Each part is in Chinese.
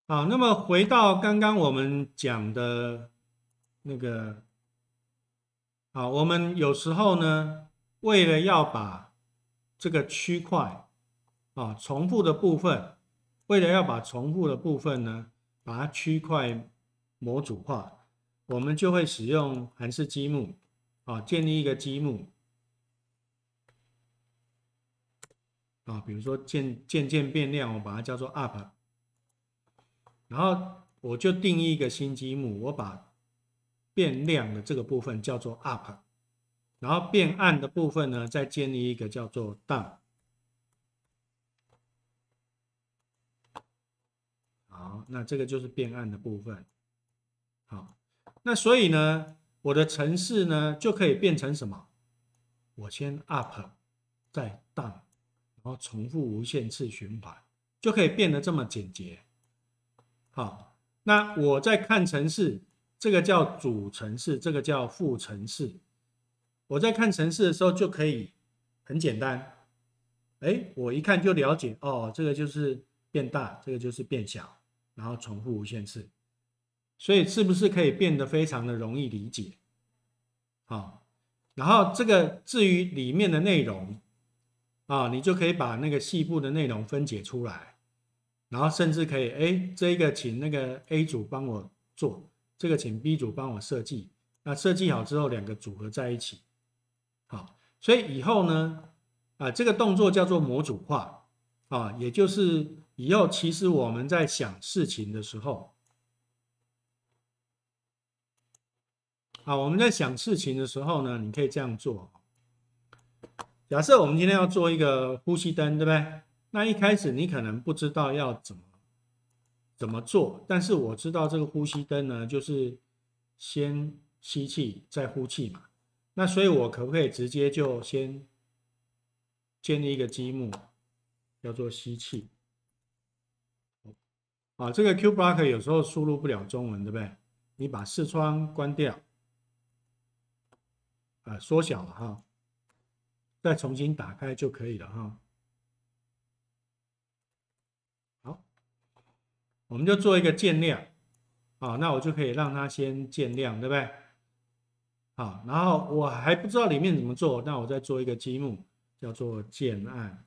好，那么回到刚刚我们讲的那个，好，我们有时候呢，为了要把这个区块重复的部分，为了要把重复的部分呢，把它区块模组化，我们就会使用函式积木建立一个积木比如说渐变量，我把它叫做 up，然后我就定义一个新积木，我把变量的这个部分叫做 up，然后变暗的部分呢，再建立一个叫做 down。好，那这个就是变暗的部分。好，那所以呢，我的程式呢就可以变成什么？我先 up，再 down，然后重复无限次循环，就可以变得这么简洁。好，那我在看程式，这个叫主程式，这个叫副程式。我在看程式的时候就可以很简单，我一看就了解哦，这个就是变大，这个就是变小，然后重复无限次，所以是不是可以变得非常的容易理解？好，然后这个至于里面的内容你就可以把那个细部的内容分解出来，然后甚至可以这个请那个 A 组帮我做，这个请 B 组帮我设计，那设计好之后两个组合在一起。好，所以以后呢，这个动作叫做模组化也就是以后其实我们在想事情的时候，我们在想事情的时候呢，你可以这样做。假设我们今天要做一个呼吸灯，对不对？那一开始你可能不知道要怎么做，但是我知道这个呼吸灯呢，就是先吸气再呼气嘛。那所以我可不可以直接就先建立一个积木，叫做吸气？这个 Q Block 有时候输入不了中文，对不对？你把视窗关掉，缩小了哈，再重新打开就可以了哈。好，我们就做一个渐量，那我就可以让它先渐量，对不对？好，然后我还不知道里面怎么做，那我再做一个积木，叫做渐暗。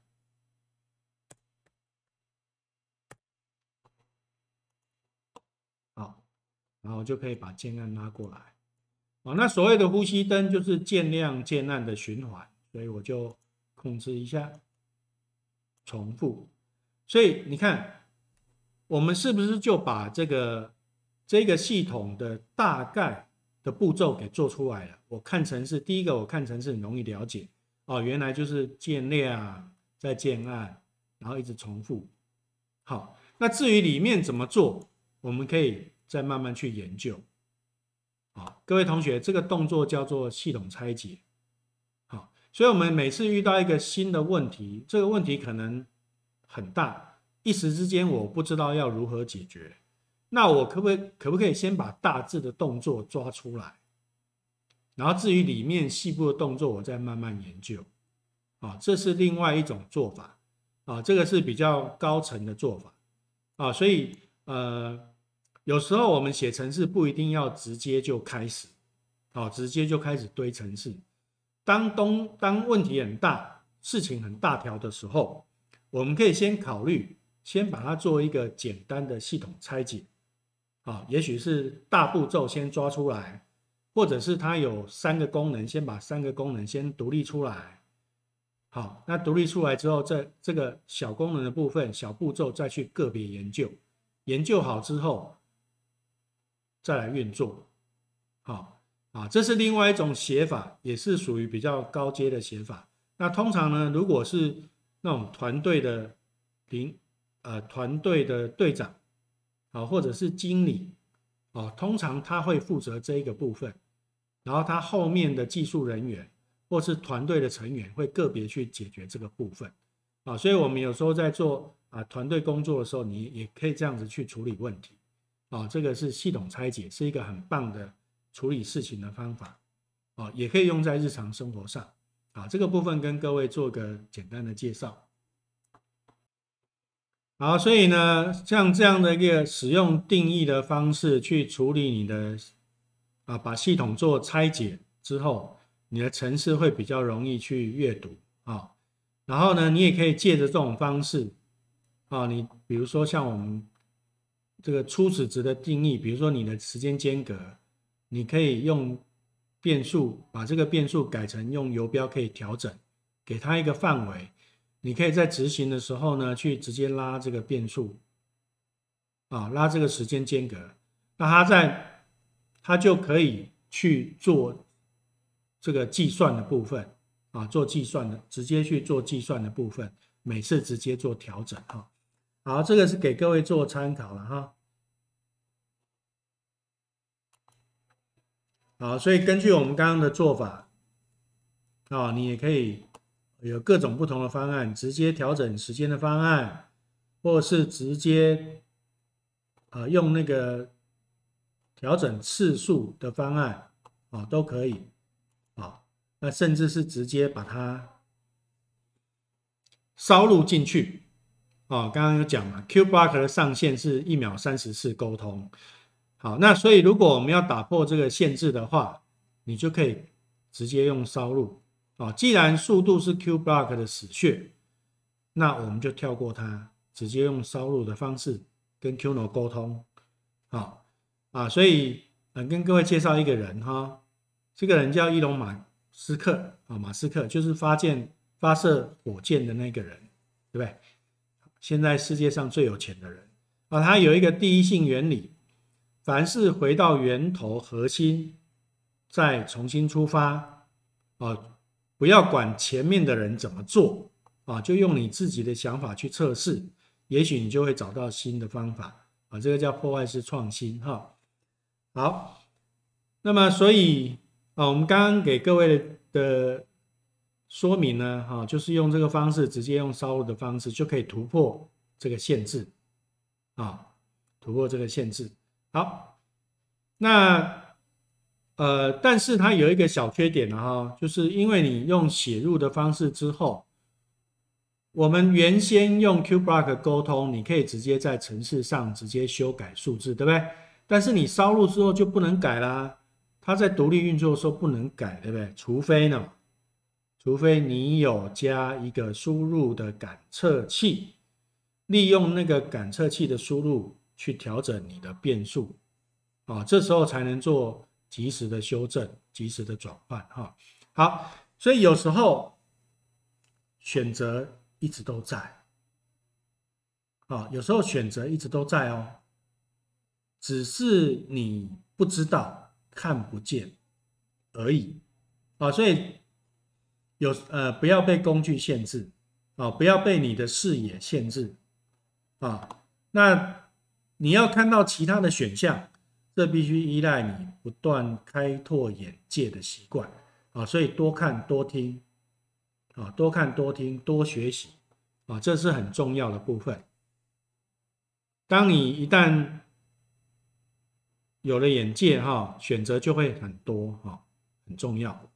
好，然后就可以把渐暗拉过来。那所谓的呼吸灯就是渐亮渐暗的循环，所以我就控制一下，重复。所以你看，我们是不是就把这个系统的大概的步骤给做出来了？我看成是第一个，我看成是很容易了解原来就是渐亮再渐暗，然后一直重复。好，那至于里面怎么做，我们可以再慢慢去研究。各位同学，这个动作叫做系统拆解。好，所以我们每次遇到一个新的问题，这个问题可能很大，一时之间我不知道要如何解决。那我可不可以先把大致的动作抓出来，然后至于里面细部的动作，我再慢慢研究。这是另外一种做法这个是比较高层的做法所以有时候我们写程式不一定要直接就开始直接就开始堆程式。当问题很大，事情很大条的时候，我们可以先考虑，先把它做一个简单的系统拆解也许是大步骤先抓出来，或者是它有3个功能，先把3个功能先独立出来。好，那独立出来之后，这个小功能的部分、小步骤再去个别研究，研究好之后再来运作。好这是另外一种写法，也是属于比较高阶的写法。那通常呢，如果是那种团队的团队的队长或者是经理通常他会负责这一个部分，然后他后面的技术人员或是团队的成员会个别去解决这个部分所以我们有时候在做团队工作的时候，你也可以这样子去处理问题这个是系统拆解，是一个很棒的处理事情的方法也可以用在日常生活上这个部分跟各位做个简单的介绍。 好，所以呢，像这样的一个使用定义的方式去处理你的把系统做拆解之后，你的程式会比较容易去阅读啊。然后呢，你也可以借着这种方式你比如说像我们这个初始值的定义，比如说你的时间间隔，你可以用变数把这个变数改成用游标可以调整，给它一个范围。你可以在执行的时候呢，去直接拉这个变数拉这个时间间隔，那它就可以去做这个计算的部分做计算的，直接去做计算的部分，每次直接做调整好，这个是给各位做参考了好，所以根据我们刚刚的做法你也可以有各种不同的方案，直接调整时间的方案，或是直接用那个调整次数的方案都可以那甚至是直接把它烧录进去刚刚有讲嘛 ，QBlock 的上限是1秒30次沟通。好，那所以如果我们要打破这个限制的话，你就可以直接用烧录既然速度是 QBlock 的死穴，那我们就跳过它，直接用烧录的方式跟 QNO 沟通所以跟各位介绍一个人这个人叫伊隆马斯克马斯克就是发射火箭的那个人，对不对？现在世界上最有钱的人他有一个第一性原理，凡是回到源头核心，再重新出发不要管前面的人怎么做就用你自己的想法去测试，也许你就会找到新的方法这个叫破坏式创新好，那么所以我们刚刚给各位的说明呢就是用这个方式，直接用烧录的方式就可以突破这个限制突破这个限制。好，那但是它有一个小缺点就是因为你用写入的方式之后，我们原先用 QBlock 沟通，你可以直接在程式上直接修改数字，对不对？但是你烧录之后就不能改啦，它在独立运作的时候不能改，对不对？除非你有加一个输入的感测器，利用那个感测器的输入去调整你的变数这时候才能做及时的修正、及时的转换好，所以有时候选择一直都在有时候选择一直都在只是你不知道、看不见而已所以不要被工具限制不要被你的视野限制那你要看到其他的选项，这必须依赖你不断开拓眼界的习惯所以多看多听多看多听多学习这是很重要的部分。当你一旦有了眼界选择就会很多很重要。